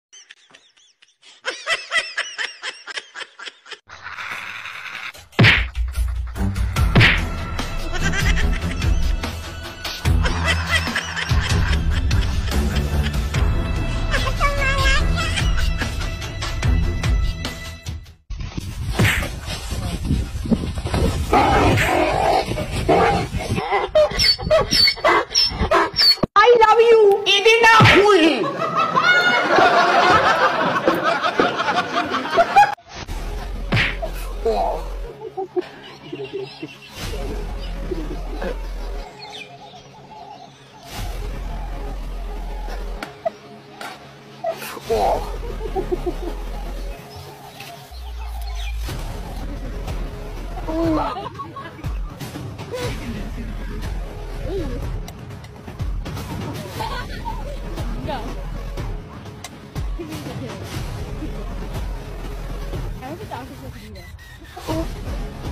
I love you. Ini nak hui. Enggak. Aku tak aku suka dia.